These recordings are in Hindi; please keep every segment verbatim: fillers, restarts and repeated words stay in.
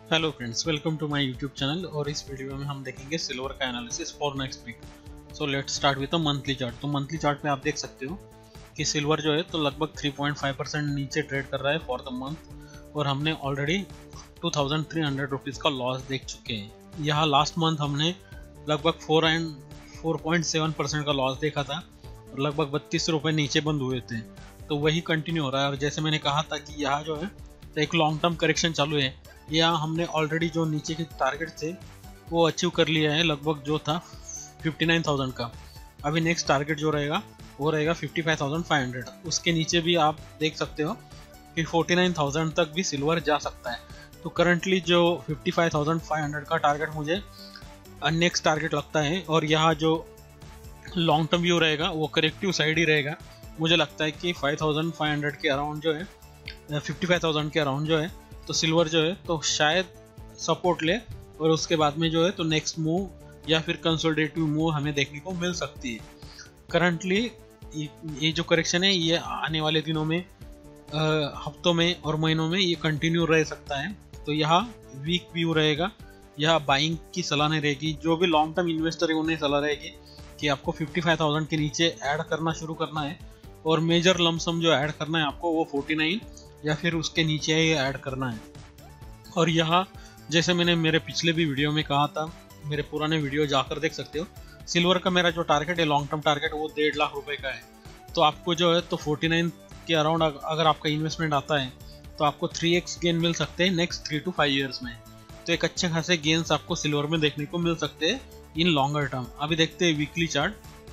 Hello friends, welcome to my YouTube channel. और इस वीडियो में हम देखेंगे सिल्वर का analysis for next week. So let's start with the monthly chart. तो मंथली चार्ट पे आप देख सकते हो कि सिल्वर जो है तो लगभग थ्री पॉइंट फाइव परसेंट नीचे ट्रेड कर रहा है फॉर द मंथ, और हमने already two thousand three hundred rupees का लॉस देख चुके हैं। यहाँ लास्ट मंथ हमने लगभग four and four point seven percent का लॉस देखा था और लगभग बत्तीस रुपये नीचे बंद हुए थे। तो वही कंटिन्यू हो रहा है, और जैसे मैंने कहा था कि यहाँ जो है तो एक लॉन्ग टर्म करेक्शन चालू है। यहाँ हमने ऑलरेडी जो नीचे के टारगेट थे वो अचीव कर लिया है, लगभग जो था फिफ्टी नाइन थाउजेंड का। अभी नेक्स्ट टारगेट जो रहेगा वो रहेगा fifty five thousand five hundred. उसके नीचे भी आप देख सकते हो कि फोर्टी नाइन थाउजेंड तक भी सिल्वर जा सकता है। तो करंटली जो fifty five thousand five hundred का टारगेट मुझे नेक्स्ट टारगेट लगता है, और यहाँ जो लॉन्ग टर्म व्यू रहेगा वो करेक्टिव साइड ही रहेगा। मुझे लगता है कि फाइव थाउजेंड फाइव हंड्रेड के अराउंड जो है फिफ्टी फाइव थाउजेंड के अराउंड जो है तो सिल्वर जो है तो शायद सपोर्ट ले, और उसके बाद में जो है तो नेक्स्ट मूव या फिर कंसोलिडेटिव मूव हमें देखने को मिल सकती है। करंटली ये जो करेक्शन है ये आने वाले दिनों में, हफ्तों में और महीनों में ये कंटिन्यू रह सकता है। तो यहाँ वीक व्यू रहेगा, यहाँ बाइंग की सलाह नहीं रहेगी। जो भी लॉन्ग टर्म इन्वेस्टर है उन्हें सलाह रहेगी कि आपको फिफ्टी फाइव थाउजेंड के नीचे ऐड करना शुरू करना है, और मेजर लमसम जो ऐड करना है आपको वो फोर्टी नाइन या फिर उसके नीचे ही ऐड करना है। और यहाँ जैसे मैंने मेरे पिछले भी वीडियो में कहा था, मेरे पुराने वीडियो जाकर देख सकते हो, सिल्वर का मेरा जो टारगेट है लॉन्ग टर्म टारगेट वो डेढ़ लाख रुपए का है। तो आपको जो है तो फोर्टी नाइन के अराउंड अगर आपका इन्वेस्टमेंट आता है तो आपको थ्री एक्स गेन मिल सकते हैं next three two five years में। तो एक अच्छे खासे गेन्स आपको सिल्वर में देखने को मिल सकते हैं इन लॉन्गर टर्म। अभी देखते हैं वीकली चार्ट।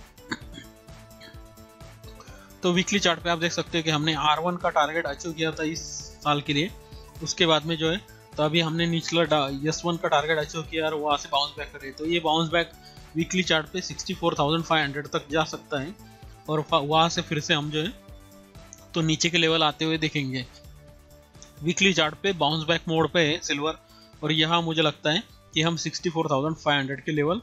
तो वीकली चार्ट पे आप देख सकते हैं कि हमने आर वन का टारगेट अचीव किया था इस साल के लिए। उसके बाद में जो है तो अभी हमने निचला एस वन का टारगेट अचीव किया और वहाँ से बाउंस बैक कर रहे हैं। तो ये बाउंस बैक वीकली चार्ट पे sixty four thousand five hundred तक जा सकता है, और वहाँ से फिर से हम जो है तो नीचे के लेवल आते हुए देखेंगे। वीकली चार्ट पे बाउंस बैक मोड पे है सिल्वर, और यहाँ मुझे लगता है कि हम sixty four thousand five hundred के लेवल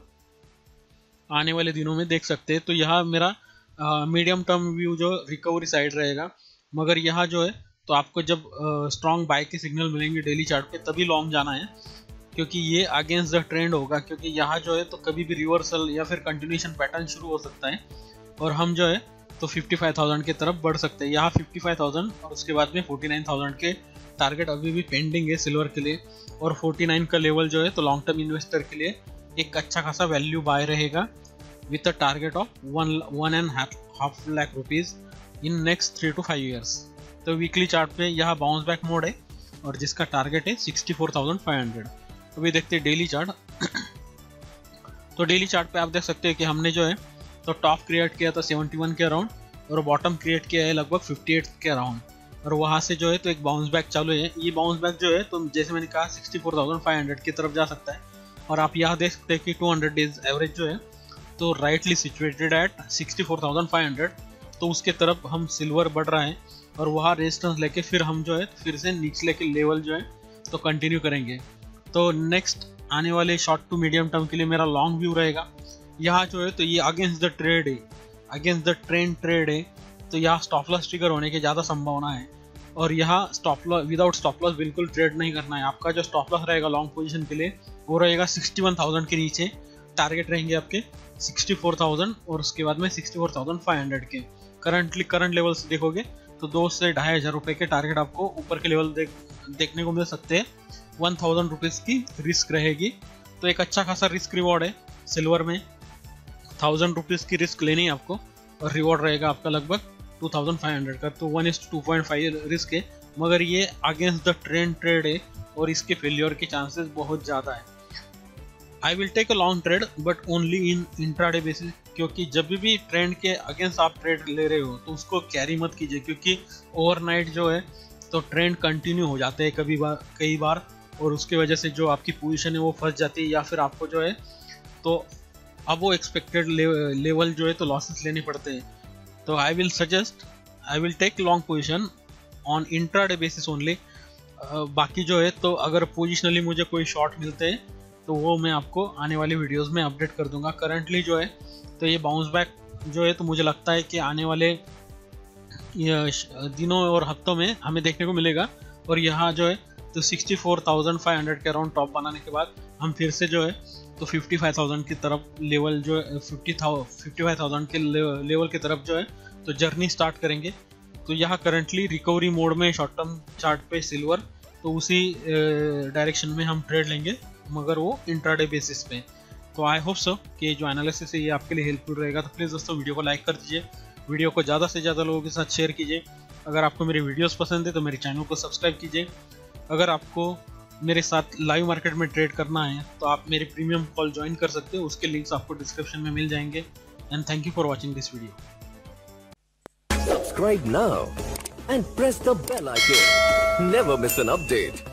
आने वाले दिनों में देख सकते हैं। तो यहाँ मेरा मीडियम टर्म व्यू जो रिकवरी साइड रहेगा, मगर यहाँ जो है तो आपको जब स्ट्रॉन्ग बाय के सिग्नल मिलेंगे डेली चार्ट पे तभी लॉन्ग जाना है, क्योंकि ये अगेंस्ट द ट्रेंड होगा। क्योंकि यहाँ जो है तो कभी भी रिवर्सल या फिर कंटिन्यूएशन पैटर्न शुरू हो सकता है, और हम जो है तो फिफ्टी फाइव थाउजेंड की तरफ बढ़ सकते हैं। यहाँ फिफ्टी फाइव थाउजेंड और उसके बाद में फोर्टी नाइन थाउजेंड के टारगेट अभी भी पेंडिंग है सिल्वर के लिए, और फोर्टी नाइन का लेवल जो है तो लॉन्ग टर्म इन्वेस्टर के लिए एक अच्छा खासा वैल्यू बाय रहेगा with a target of one one and half half lakh rupees in next three to five years। तो वीकली चार्ट पे यहाँ बाउंस बैक मोड है और जिसका टारगेट है sixty four thousand five hundred. अभी देखते हैं डेली चार्ट। तो डेली चार्ट पे आप देख सकते हैं कि हमने जो है तो टॉप क्रिएट किया था सेवेंटी वन के अराउंड, और बॉटम क्रिएट किया है लगभग फिफ्टी एट के अराउंड, और वहाँ से जो है तो एक बाउंस बैक चालू है। ये बाउंस बैक जो है तो जैसे मैंने कहा sixty four thousand five hundred की तरफ जा सकता है। और आप यहाँ देख सकते हैं कि टू हंड्रेड डेज एवरेज जो है तो rightly situated at sixty four thousand five hundred. तो उसके तरफ हम सिल्वर बढ़ रहा है, और वहाँ रेजिस्टेंस लेके फिर हम जो है फिर से निचले के लेवल जो है तो कंटिन्यू करेंगे। तो नेक्स्ट आने वाले शॉर्ट टू मीडियम टर्म के लिए मेरा लॉन्ग व्यू रहेगा। यहाँ जो है तो ये अगेंस्ट द ट्रेड है, अगेंस्ट द ट्रेंड ट्रेड है। तो यहाँ स्टॉप लॉस ट्रिगर होने की ज़्यादा संभावना है, और यहाँ stop loss without stop loss बिल्कुल ट्रेड नहीं करना है। आपका जो स्टॉप लॉस रहेगा लॉन्ग पोजीशन के लिए वो रहेगा सिक्सटी वन थाउजेंड के नीचे। टारगेट रहेंगे आपके सिक्सटी फोर थाउजेंड और उसके बाद में sixty four thousand five hundred के। करंटली करंट लेवल से देखोगे तो दो से ढाई हज़ार रुपये के टारगेट आपको ऊपर के लेवल देख देखने को मिल सकते हैं। वन थाउजेंड रुपीज़ की रिस्क रहेगी। तो एक अच्छा खासा रिस्क रिवॉर्ड है सिल्वर में। थाउजेंड रुपीज़ की रिस्क लेनी है आपको, और रिवॉर्ड रहेगा आपका लगभग टू थाउजेंड फाइव हंड्रेड का। तो one is two point five risk है, मगर ये अगेंस्ट द ट्रेंड ट्रेड है और इसके फेलियर के चांसेस बहुत ज़्यादा है। I will take a long trade but only in intraday basis, क्योंकि जब भी ट्रेंड के अगेंस्ट आप ट्रेड ले रहे हो तो उसको कैरी मत कीजिए, क्योंकि ओवरनाइट जो है तो ट्रेंड कंटिन्यू हो जाते हैं कभी बार कई बार, और उसकी वजह से जो आपकी पोजीशन है वो फंस जाती है, या फिर आपको जो है तो अब वो एक्सपेक्टेड लेवल जो है तो लॉसेस लेने पड़ते हैं। तो I will suggest I will take long position on intraday basis only. बाकी जो है तो अगर पोजिशनली मुझे कोई शॉर्ट मिलते हैं तो वो मैं आपको आने वाली वीडियोस में अपडेट कर दूंगा। करंटली जो है तो ये बाउंस बैक जो है तो मुझे लगता है कि आने वाले दिनों और हफ्तों में हमें देखने को मिलेगा, और यहाँ जो है तो sixty four thousand five hundred के अराउंड टॉप बनाने के बाद हम फिर से जो है तो फिफ्टी फाइव थाउजेंड की तरफ लेवल जो है फिफ्टी फाइव थाउजेंड के लेवल की तरफ जो है तो जर्नी स्टार्ट करेंगे। तो यहाँ करंटली रिकवरी मोड में शॉर्ट टर्म चार्ट पे सिल्वर, तो उसी डायरेक्शन में हम ट्रेड लेंगे, मगर वो इंट्राडे बेसिस पे। तो आई होप सो कि जो एनालिसिस है ये आपके लिए हेल्पफुल रहेगा। तो प्लीज़ दोस्तों वीडियो को लाइक कर दीजिए, वीडियो को ज़्यादा से ज़्यादा लोगों के साथ शेयर कीजिए। अगर आपको मेरे वीडियोस पसंद है तो मेरे चैनल को सब्सक्राइब कीजिए। अगर आपको मेरे साथ लाइव मार्केट में ट्रेड करना है तो आप मेरे प्रीमियम कॉल ज्वाइन कर सकते हो, उसके लिंक्स आपको डिस्क्रिप्शन में मिल जाएंगे। And thank you for watching this video. Subscribe now and press the bell icon. Never miss an update.